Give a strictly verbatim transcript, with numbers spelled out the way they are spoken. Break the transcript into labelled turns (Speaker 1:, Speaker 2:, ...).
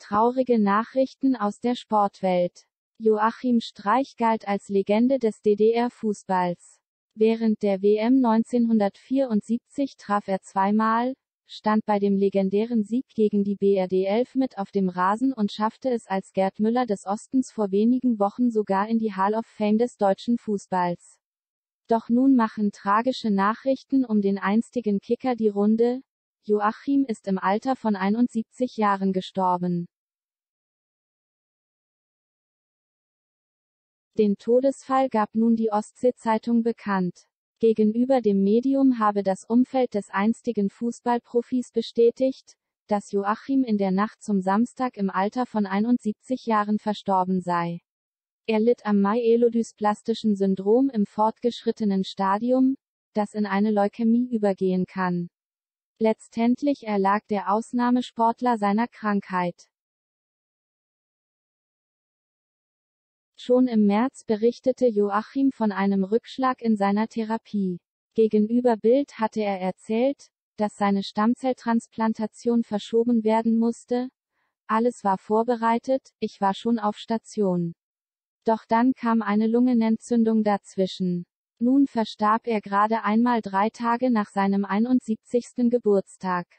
Speaker 1: Traurige Nachrichten aus der Sportwelt. Joachim Streich galt als Legende des D D R-Fußballs. Während der W M neunzehnhundertvierundsiebzig traf er zweimal, stand bei dem legendären Sieg gegen die B R D elf mit auf dem Rasen und schaffte es als Gerd Müller des Ostens vor wenigen Wochen sogar in die Hall of Fame des deutschen Fußballs. Doch nun machen tragische Nachrichten um den einstigen Kicker die Runde. Joachim ist im Alter von einundsiebzig Jahren gestorben. Den Todesfall gab nun die Ostsee-Zeitung bekannt. Gegenüber dem Medium habe das Umfeld des einstigen Fußballprofis bestätigt, dass Joachim in der Nacht zum Samstag im Alter von einundsiebzig Jahren verstorben sei. Er litt am myelodysplastische Syndrom im fortgeschrittenen Stadium, das in eine Leukämie übergehen kann. Letztendlich erlag der Ausnahmesportler seiner Krankheit. Schon im März berichtete Joachim von einem Rückschlag in seiner Therapie. Gegenüber Bild hatte er erzählt, dass seine Stammzelltransplantation verschoben werden musste. Alles war vorbereitet, ich war schon auf Station. Doch dann kam eine Lungenentzündung dazwischen. Nun verstarb er gerade einmal drei Tage nach seinem einundsiebzigsten Geburtstag.